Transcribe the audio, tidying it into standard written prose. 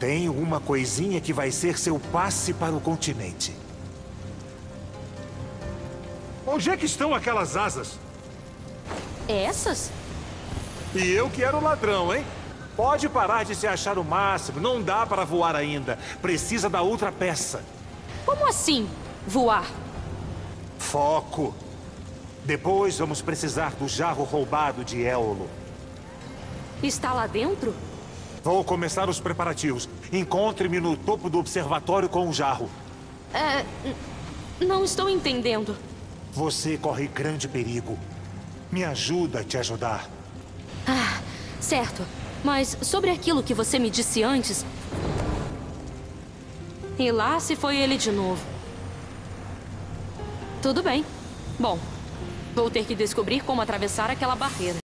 Tenho uma coisinha que vai ser seu passe para o continente. Onde é que estão aquelas asas? Essas? E eu que era o ladrão, hein? Pode parar de se achar o máximo. Não dá para voar ainda. Precisa da outra peça. Como assim, voar? Foco. Depois vamos precisar do jarro roubado de Éolo. Está lá dentro? Vou começar os preparativos. Encontre-me no topo do observatório com o jarro. Não estou entendendo. Você corre grande perigo. Me ajuda a te ajudar. Ah, certo. Mas sobre aquilo que você me disse antes... E lá se foi ele de novo. Tudo bem. Bom, vou ter que descobrir como atravessar aquela barreira.